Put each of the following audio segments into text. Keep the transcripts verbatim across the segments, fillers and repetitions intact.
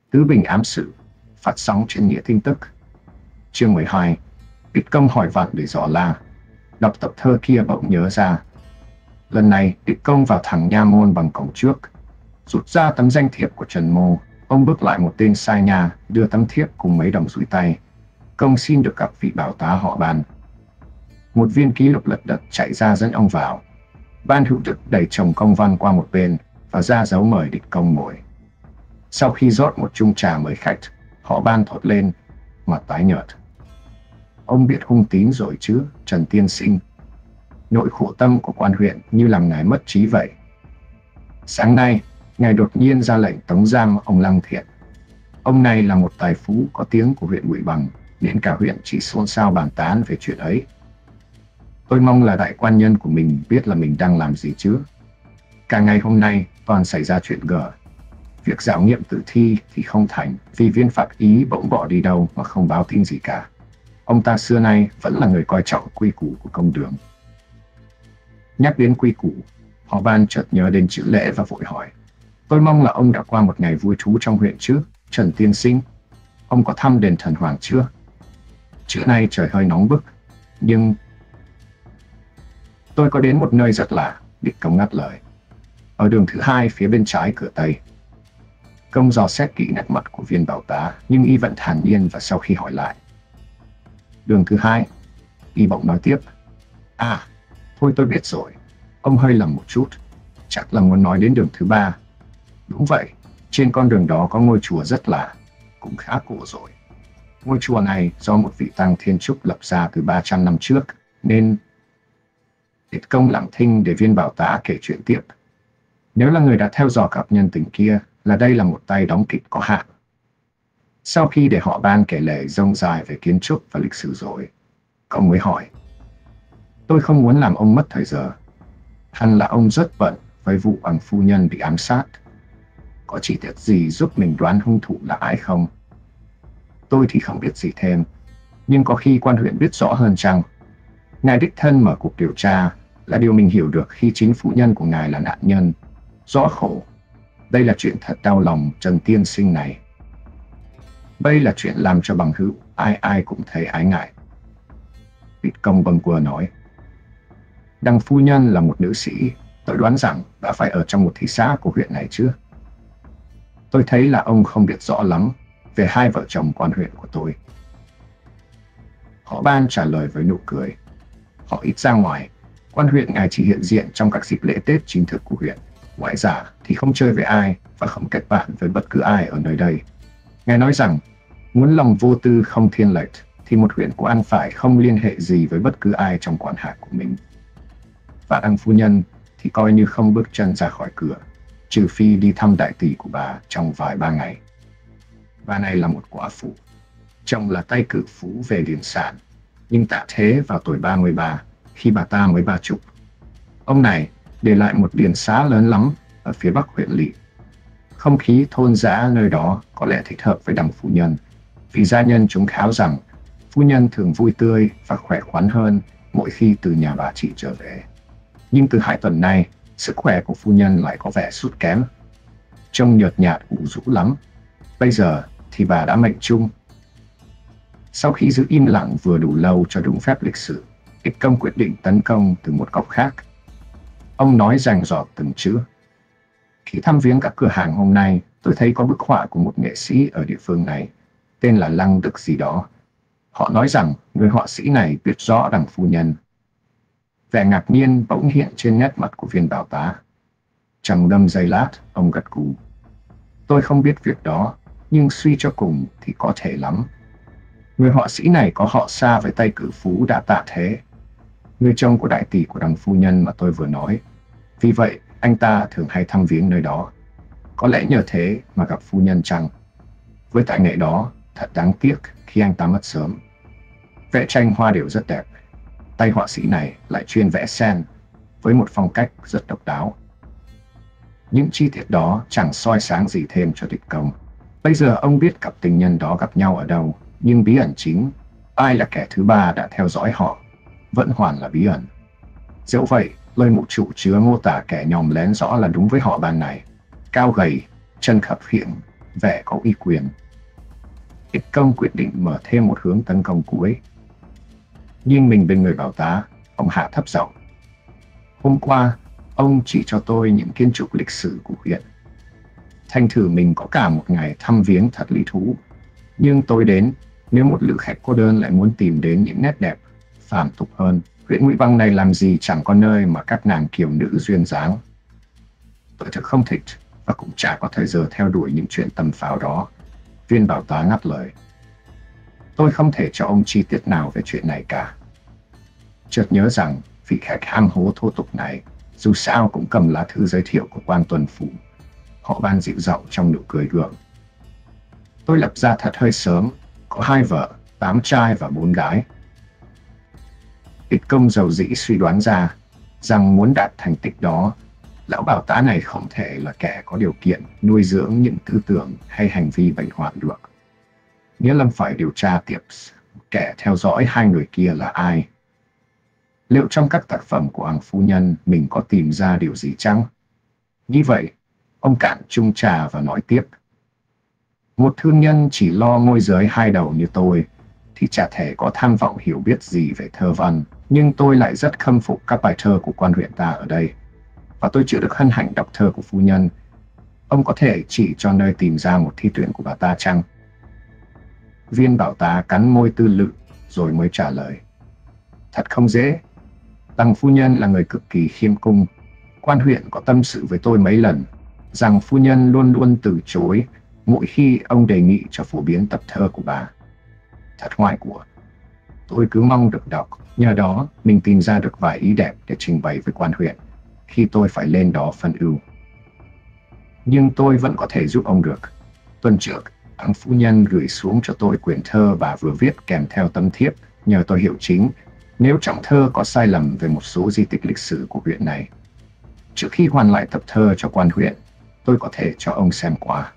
Tứ Bình ám sự, phát sóng trên Nghĩa Tin Tức. Chương mười hai. Địch Công hỏi vặn để dò la. Đọc tập thơ kia bỗng nhớ ra. Lần này Địch Công vào thẳng nha môn bằng cổng trước, rút ra tấm danh thiệp của Trần Mô. Ông bước lại một tên sai nhà, đưa tấm thiệp cùng mấy đồng rủi tay. Công xin được gặp vị bảo tá họ Ban. Một viên ký lục lật đật chạy ra dẫn ông vào. Ban hữu thực đẩy chồng công văn qua một bên và ra dấu mời Địch Công ngồi. Sau khi rót một chung trà mời khách, họ Ban thốt lên, mặt tái nhợt. Ông biết hung tín rồi chứ, Trần tiên sinh. Nỗi khổ tâm của quan huyện như làm ngài mất trí vậy. Sáng nay, ngài đột nhiên ra lệnh tống giam ông Lăng Thiện. Ông này là một tài phú có tiếng của huyện Bụi Bằng, nên cả huyện chỉ xôn xao bàn tán về chuyện ấy. Tôi mong là đại quan nhân của mình biết là mình đang làm gì chứ. Cả ngày hôm nay toàn xảy ra chuyện gở. Việc khảo nghiệm tử thi thì không thành vì viên pháp ý bỗng bỏ đi đâu mà không báo tin gì cả. Ông ta xưa nay vẫn là người coi trọng quy củ của công đường. Nhắc đến quy củ, họ Ban chợt nhớ đến chữ lễ và vội hỏi. Tôi mong là ông đã qua một ngày vui thú trong huyện chứ, Trần tiên sinh. Ông có thăm đền Thần Hoàng chưa? Trưa nay trời hơi nóng bức, nhưng... Tôi có đến một nơi rất lạ, Địch Công ngắt lời. Ở đường thứ hai phía bên trái cửa Tây. Công dò xét kỹ nét mặt của viên bảo tá, nhưng y vẫn thản nhiên và sau khi hỏi lại. Đường thứ hai, y bỗng nói tiếp. À, thôi tôi biết rồi, ông hơi lầm một chút, chắc là muốn nói đến đường thứ ba. Đúng vậy, trên con đường đó có ngôi chùa rất lạ, cũng khá cổ rồi. Ngôi chùa này do một vị tăng thiên trúc lập ra từ ba trăm năm trước, nên... Địch Công lặng thinh để viên bảo tá kể chuyện tiếp. Nếu là người đã theo dõi cặp nhân tình kia, là đây là một tay đóng kịch có hạn. Sau khi để họ Ban kể lể rông dài về kiến trúc và lịch sử rồi, Công mới hỏi. Tôi không muốn làm ông mất thời giờ. Hẳn là ông rất bận với vụ bằng phu nhân bị ám sát. Có chi tiết gì giúp mình đoán hung thủ là ai không? Tôi thì không biết gì thêm, nhưng có khi quan huyện biết rõ hơn chăng? Ngài đích thân mở cuộc điều tra là điều mình hiểu được khi chính phu nhân của ngài là nạn nhân. Rõ khổ. Đây là chuyện thật đau lòng Trần tiên sinh này. Đây là chuyện làm cho bằng hữu ai ai cũng thấy ái ngại. Địch Công bâng quơ nói. Đằng phu nhân là một nữ sĩ, tôi đoán rằng đã phải ở trong một thị xã của huyện này chứ. Tôi thấy là ông không biết rõ lắm về hai vợ chồng quan huyện của tôi. Họ Ban trả lời với nụ cười. Họ ít ra ngoài, quan huyện ngài chỉ hiện diện trong các dịp lễ Tết chính thức của huyện. Ngoại giả thì không chơi với ai và không kết bạn với bất cứ ai ở nơi đây. Ngài nói rằng, muốn lòng vô tư không thiên lệch thì một huyện quan phải không liên hệ gì với bất cứ ai trong quản hạt của mình. Và đằng phu nhân thì coi như không bước chân ra khỏi cửa, trừ phi đi thăm đại tỷ của bà trong vài ba ngày. Bà này là một quả phụ, chồng là tay cử phú về điền sản, nhưng tạ thế vào tuổi ba mươi ba, khi bà ta mới ba chục. Ông này để lại một điền xá lớn lắm ở phía bắc huyện lỵ. Không khí thôn dã nơi đó có lẽ thích hợp với đằng phu nhân, vì gia nhân chúng kháo rằng phu nhân thường vui tươi và khỏe khoắn hơn mỗi khi từ nhà bà chị trở về. Nhưng từ hai tuần nay, sức khỏe của phu nhân lại có vẻ sút kém. Trông nhợt nhạt ủ rũ lắm. Bây giờ thì bà đã mệnh chung. Sau khi giữ im lặng vừa đủ lâu cho đúng phép lịch sử, Địch Công quyết định tấn công từ một góc khác. Ông nói rành rọt từng chữ. Khi thăm viếng các cửa hàng hôm nay, tôi thấy có bức họa của một nghệ sĩ ở địa phương này, tên là Lăng Đức gì đó. Họ nói rằng người họa sĩ này biết rõ đằng phu nhân. Vẻ ngạc nhiên bỗng hiện trên nét mặt của viên bảo tá. Trầm ngâm giây lát, ông gật gù. Tôi không biết việc đó, nhưng suy cho cùng thì có thể lắm. Người họa sĩ này có họ xa với tay cử phú đã tạ thế, người chồng của đại tỷ của đằng phu nhân mà tôi vừa nói. Vì vậy, anh ta thường hay thăm viếng nơi đó. Có lẽ nhờ thế mà gặp phu nhân chăng? Với tài nghệ đó, thật đáng tiếc khi anh ta mất sớm. Vẽ tranh hoa đều rất đẹp. Tay họa sĩ này lại chuyên vẽ sen, với một phong cách rất độc đáo. Những chi tiết đó chẳng soi sáng gì thêm cho Địch Công. Bây giờ ông biết cặp tình nhân đó gặp nhau ở đâu, nhưng bí ẩn chính, ai là kẻ thứ ba đã theo dõi họ, vẫn hoàn là bí ẩn. Dẫu vậy, lời mụ trụ chứa mô tả kẻ nhòm lén rõ là đúng với họ Ban này. Cao gầy, chân khập khiễng, vẻ có uy quyền. Ít công quyết định mở thêm một hướng tấn công cuối. Nhưng mình bên người bảo tá, ông hạ thấp giọng. Hôm qua, ông chỉ cho tôi những kiến trúc lịch sử của huyện. Thành thử mình có cả một ngày thăm viếng thật lý thú. Nhưng tôi đến, nếu một lữ khách cô đơn lại muốn tìm đến những nét đẹp, phàm tục hơn, huyện Ngụy Băng này làm gì chẳng có nơi mà các nàng kiều nữ duyên dáng. Tôi thật không thích, và cũng chả có thời giờ theo đuổi những chuyện tầm phào đó. Viên bảo tá ngắt lời. Tôi không thể cho ông chi tiết nào về chuyện này cả. Chợt nhớ rằng vị khách ham hố thô tục này dù sao cũng cầm lá thư giới thiệu của quan tuần phủ. Họ ban dịu giọng trong nụ cười gượng. Tôi lập ra thật hơi sớm, có hai vợ, tám trai và bốn gái. Ít công dầu dĩ suy đoán ra rằng muốn đạt thành tích đó, lão bảo tá này không thể là kẻ có điều kiện nuôi dưỡng những tư tưởng hay hành vi bệnh hoạn được. Nghĩa Lâm phải điều tra tiếp kẻ theo dõi hai người kia là ai. Liệu trong các tác phẩm của Hoàng phu nhân mình có tìm ra điều gì chăng? Như vậy, ông cạn chung trà và nói tiếp. Một thương nhân chỉ lo môi giới hai đầu như tôi thì chả thể có tham vọng hiểu biết gì về thơ văn. Nhưng tôi lại rất khâm phục các bài thơ của quan huyện ta ở đây. Và tôi chưa được hân hạnh đọc thơ của phu nhân. Ông có thể chỉ cho nơi tìm ra một thi tuyển của bà ta chăng? Viên bảo tá cắn môi tư lự rồi mới trả lời. Thật không dễ. Đằng phu nhân là người cực kỳ khiêm cung. Quan huyện có tâm sự với tôi mấy lần rằng phu nhân luôn luôn từ chối mỗi khi ông đề nghị cho phổ biến tập thơ của bà. Thật ngoại của. Tôi cứ mong được đọc. Nhờ đó mình tìm ra được vài ý đẹp để trình bày với quan huyện khi tôi phải lên đó phân ưu. Nhưng tôi vẫn có thể giúp ông được. Tuần trước, ông phu nhân gửi xuống cho tôi quyển thơ bà vừa viết kèm theo tấm thiếp nhờ tôi hiểu chính nếu trong thơ có sai lầm về một số di tích lịch sử của huyện này. Trước khi hoàn lại tập thơ cho quan huyện, tôi có thể cho ông xem qua.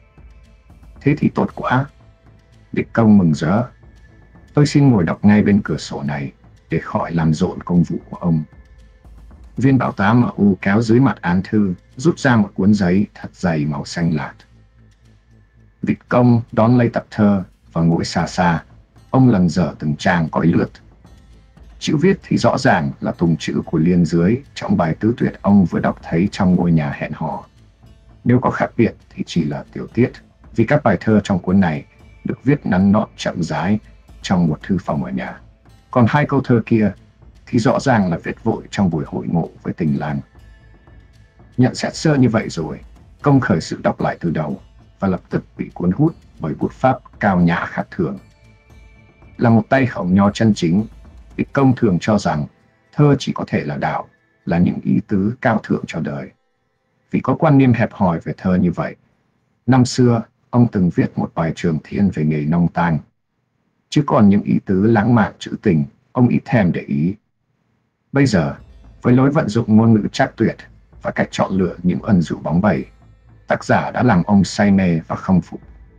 Thế thì tốt quá. Địch công mừng rỡ. Tôi xin ngồi đọc ngay bên cửa sổ này để khỏi làm rộn công vụ của ông. Viên bảo tá mở u kéo dưới mặt án thư, rút ra một cuốn giấy thật dày màu xanh lạt. Địch công đón lấy tập thơ và ngồi xa xa. Ông lần dở từng trang cõi lướt. Chữ viết thì rõ ràng là tùng chữ của Liên dưới trong bài tứ tuyệt ông vừa đọc thấy trong ngôi nhà hẹn hò. Nếu có khác biệt thì chỉ là tiểu tiết, vì các bài thơ trong cuốn này được viết nắn nót chậm rãi trong một thư phòng ở nhà. Còn hai câu thơ kia thì rõ ràng là viết vội trong buổi hội ngộ với tình làng. Nhận xét sơ như vậy rồi, công khởi sự đọc lại từ đầu và lập tức bị cuốn hút bởi bút pháp cao nhã khác thường. Là một tay khổng nho chân chính, Địch công thường cho rằng thơ chỉ có thể là đạo, là những ý tứ cao thượng cho đời. Vì có quan niệm hẹp hòi về thơ như vậy, năm xưa ông từng viết một bài trường thiên về nghề nông tang. Chứ còn những ý tứ lãng mạn trữ tình, ông ít thèm để ý. Bây giờ, với lối vận dụng ngôn ngữ trác tuyệt và cách chọn lựa những ẩn dụ bóng bẩy, tác giả đã làm ông say mê và không phục.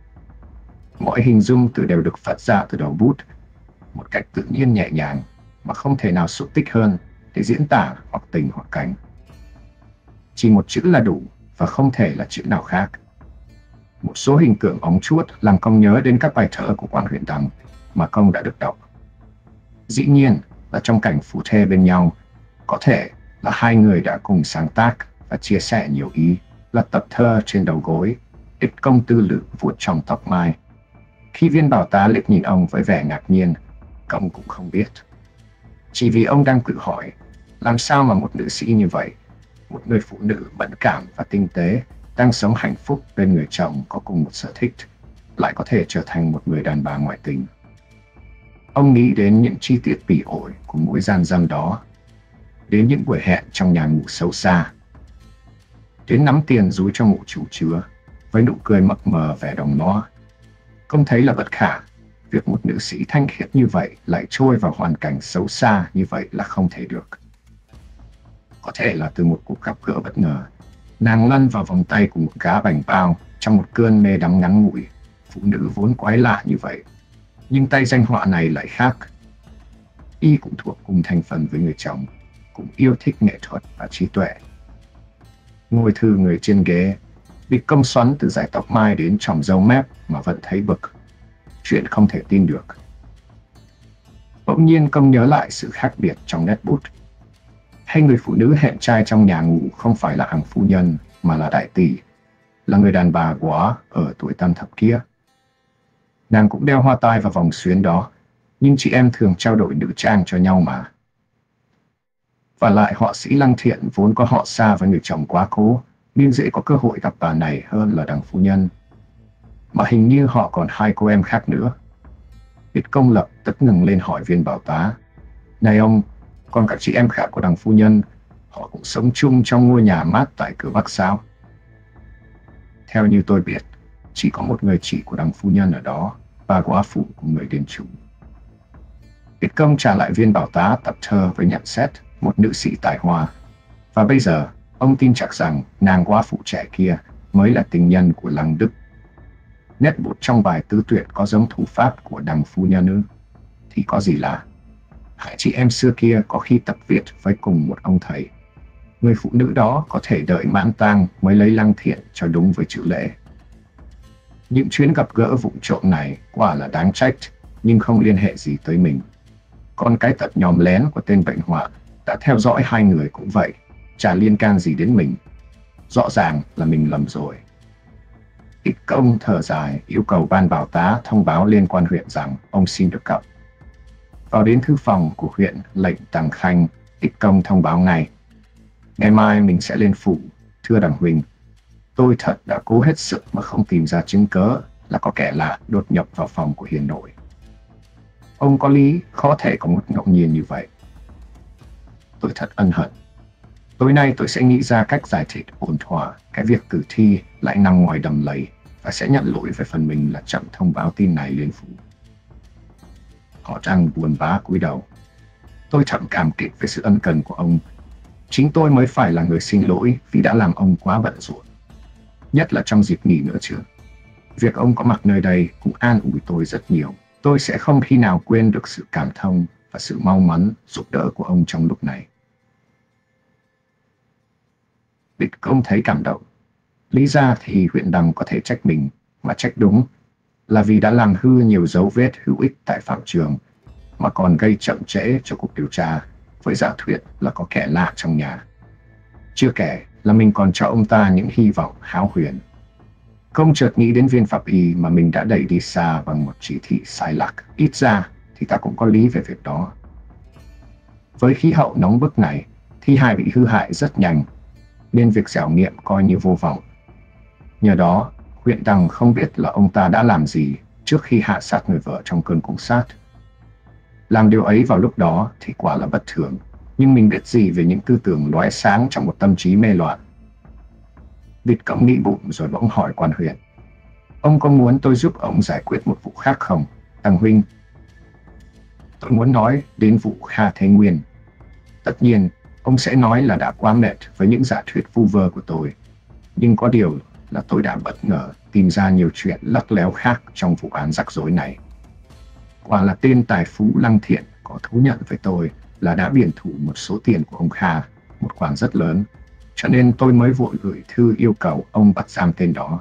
Mọi hình dung từ đều được phát ra từ đầu bút, một cách tự nhiên nhẹ nhàng mà không thể nào xúc tích hơn để diễn tả hoặc tình hoặc cảnh. Chỉ một chữ là đủ và không thể là chữ nào khác. Một số hình tượng óng chuốt làm công nhớ đến các bài thơ của quan huyện Đằng mà công đã được đọc. Dĩ nhiên là trong cảnh phu thê bên nhau, có thể là hai người đã cùng sáng tác và chia sẻ nhiều ý, là tập thơ trên đầu gối, Địch công tư lự vuốt trong tóc mai. Khi viên bảo tá liếc nhìn ông với vẻ ngạc nhiên, công cũng không biết. Chỉ vì ông đang tự hỏi, làm sao mà một nữ sĩ như vậy, một người phụ nữ mẫn cảm và tinh tế, đang sống hạnh phúc bên người chồng có cùng một sở thích, lại có thể trở thành một người đàn bà ngoại tình. Ông nghĩ đến những chi tiết bỉ ổi của mỗi gian dâm đó, đến những buổi hẹn trong nhà ngủ xấu xa, đến nắm tiền dúi trong mụ chủ chứa với nụ cười mập mờ vẻ đồng nó. Công thấy là bất khả, việc một nữ sĩ thanh khiết như vậy lại trôi vào hoàn cảnh xấu xa như vậy là không thể được. Có thể là từ một cuộc gặp gỡ bất ngờ, nàng lăn vào vòng tay của một gã bảnh bao trong một cơn mê đắm ngắn ngủi. Phụ nữ vốn quái lạ như vậy, nhưng tay danh họa này lại khác. Y cũng thuộc cùng thành phần với người chồng, cũng yêu thích nghệ thuật và trí tuệ. Ngồi thư người trên ghế, Bị công xoắn từ dải tóc mai đến tròm râu mép mà vẫn thấy bực. Chuyện không thể tin được. Bỗng nhiên công nhớ lại sự khác biệt trong nét bút. Hay người phụ nữ hẹn trai trong nhà ngủ không phải là hàng phu nhân mà là đại tỷ, là người đàn bà quá ở tuổi tam thập kia. Nàng cũng đeo hoa tai và vòng xuyến đó, nhưng chị em thường trao đổi nữ trang cho nhau mà. Và lại họa sĩ Lăng Thiện vốn có họ xa với người chồng quá cố, nên dễ có cơ hội gặp bà này hơn là đằng phu nhân. Mà hình như họ còn hai cô em khác nữa. Việt Công lập tức ngừng lên hỏi viên bảo tá: "Này ông, còn các chị em khác của đằng phu nhân, họ cũng sống chung trong ngôi nhà mát tại cửa Bắc sao?" "Theo như tôi biết, chỉ có một người chị của đằng phu nhân ở đó, bà góa phụ của người đền chủ." Việt Công trả lại viên bảo tá tập thơ với nhận xét một nữ sĩ tài hoa. Và bây giờ, ông tin chắc rằng nàng góa phụ trẻ kia mới là tình nhân của Lăng Đức. Nét bút trong bài tứ tuyệt có giống thủ pháp của đằng phu nhân ư? Thì có gì lạ. Hai chị em xưa kia có khi tập viết với cùng một ông thầy. Người phụ nữ đó có thể đợi mãn tang mới lấy Lăng Thiện cho đúng với chữ lễ. Những chuyến gặp gỡ vụng trộm này quả là đáng trách, nhưng không liên hệ gì tới mình. Còn cái tật nhòm lén của tên bệnh họa đã theo dõi hai người cũng vậy, chả liên can gì đến mình. Rõ ràng là mình lầm rồi. Ít Công thở dài yêu cầu ban bảo tá thông báo lên quan huyện rằng ông xin được gặp. Vào đến thư phòng của huyện lệnh Tàng Khanh, Ít Công thông báo ngay: "Ngày mai mình sẽ lên phủ, thưa đằng huynh. Tôi thật đã cố hết sức mà không tìm ra chứng cớ là có kẻ lạ đột nhập vào phòng của hiền nội. Ông có lý, khó thể có một ngẫu nhiên như vậy. Tôi thật ân hận. Tối nay tôi sẽ nghĩ ra cách giải thích ổn thỏa cái việc cử thi lại nằm ngoài đầm lầy và sẽ nhận lỗi về phần mình là chậm thông báo tin này lên phủ." Họ Trăng buồn bã cúi đầu: "Tôi thầm cảm kích với sự ân cần của ông. Chính tôi mới phải là người xin lỗi vì đã làm ông quá bận rộn. Nhất là trong dịp nghỉ nữa chứ. Việc ông có mặt nơi đây cũng an ủi tôi rất nhiều. Tôi sẽ không khi nào quên được sự cảm thông và sự mau mắn giúp đỡ của ông trong lúc này." Việt Công thấy cảm động. Lý ra thì huyện đằng có thể trách mình, mà trách đúng là vì đã làm hư nhiều dấu vết hữu ích tại phạm trường, mà còn gây chậm trễ cho cuộc điều tra với giả thuyết là có kẻ lạ trong nhà. Chưa kể là mình còn cho ông ta những hy vọng hão huyền. Công chợt nghĩ đến viên pháp y mà mình đã đẩy đi xa bằng một chỉ thị sai lạc. Ít ra thì ta cũng có lý về việc đó. Với khí hậu nóng bức này, thi hài bị hư hại rất nhanh, nên việc khảo nghiệm coi như vô vọng. Nhờ đó, huyện đằng không biết là ông ta đã làm gì trước khi hạ sát người vợ trong cơn cuồng sát. Làm điều ấy vào lúc đó thì quả là bất thường, nhưng mình biết gì về những tư tưởng lóe sáng trong một tâm trí mê loạn. Việt Công nghĩ bụng rồi bỗng hỏi quan huyện: "Ông có muốn tôi giúp ông giải quyết một vụ khác không, đằng huynh?" "Tôi muốn nói đến vụ Kha Thế Nguyên. Tất nhiên, ông sẽ nói là đã quá mệt với những giả thuyết vu vơ của tôi. Nhưng có điều là tôi đã bất ngờ tìm ra nhiều chuyện lắt léo khác trong vụ án rắc rối này. Quả là tên tài phú Lăng Thiện có thú nhận với tôi là đã biển thủ một số tiền của ông Kha, một khoản rất lớn, cho nên tôi mới vội gửi thư yêu cầu ông bắt giam tên đó.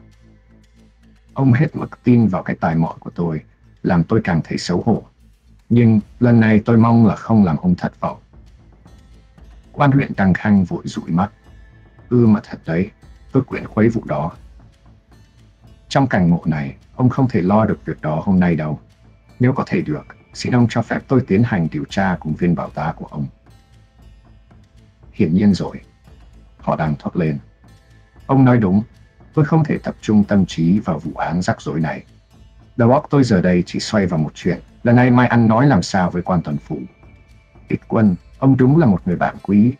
Ông hết mực tin vào cái tài mọn của tôi, làm tôi càng thấy xấu hổ. Nhưng lần này tôi mong là không làm ông thất vọng." Quan huyện Tàng Khanh vội dụi mắt: "Ừ mà thật đấy, tôi quyển khuấy vụ đó. Trong cảnh ngộ này, ông không thể lo được việc đó hôm nay đâu. Nếu có thể được, xin ông cho phép tôi tiến hành điều tra cùng viên bảo tá của ông." "Hiển nhiên rồi." Họ đang thốt lên. "Ông nói đúng, tôi không thể tập trung tâm trí vào vụ án rắc rối này. Đầu óc tôi giờ đây chỉ xoay vào một chuyện, lần này mai ăn nói làm sao với quan tuần phủ. Ít Quân, ông đúng là một người bạn quý."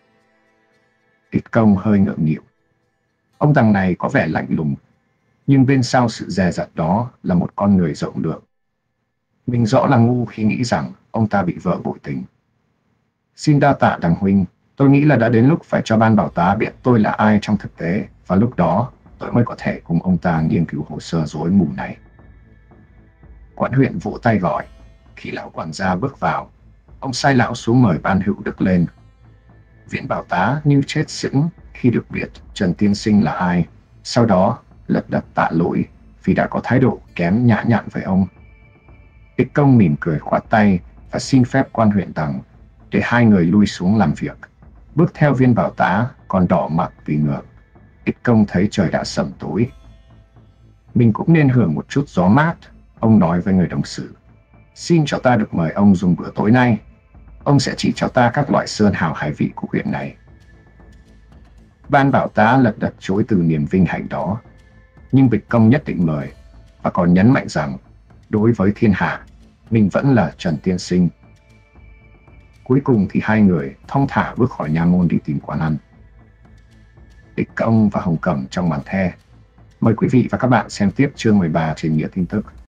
Ít Công hơi ngượng nghịu. Ông thằng này có vẻ lạnh lùng, nhưng bên sau sự dè dặt đó là một con người rộng lượng. Mình rõ là ngu khi nghĩ rằng ông ta bị vợ bội tình. "Xin đa tạ đằng huynh, tôi nghĩ là đã đến lúc phải cho ban bảo tá biết tôi là ai trong thực tế, và lúc đó tôi mới có thể cùng ông ta nghiên cứu hồ sơ rối mù này." Quản huyện vỗ tay gọi. Khi lão quản gia bước vào, ông sai lão xuống mời ban hữu đức lên. Viện bảo tá như chết sững khi được biết Trần tiên sinh là ai, Sau đó, lật đật tạ lỗi vì đã có thái độ kém nhã nhặn với ông. Ích Công mỉm cười khoát tay và xin phép quan huyện tầng để hai người lui xuống làm việc. Bước theo viên bảo tá còn đỏ mặt vì ngượng. Ích Công thấy trời đã sẩm tối. Mình cũng nên hưởng một chút gió mát, ông nói với người đồng sự. Xin cho ta được mời ông dùng bữa tối nay. Ông sẽ chỉ cho ta các loại sơn hào hải vị của huyện này. Ban bảo tá lật đật chối từ niềm vinh hạnh đó. Nhưng Ích Công nhất định mời, và còn nhấn mạnh rằng đối với thiên hạ, mình vẫn là Trần Tiên Sinh. Cuối cùng thì hai người thong thả bước khỏi nha môn đi tìm quán ăn. Ích Công và Hồng Cẩm trong màn the. Mời quý vị và các bạn xem tiếp chương mười ba trên Nghĩa Tin Tức.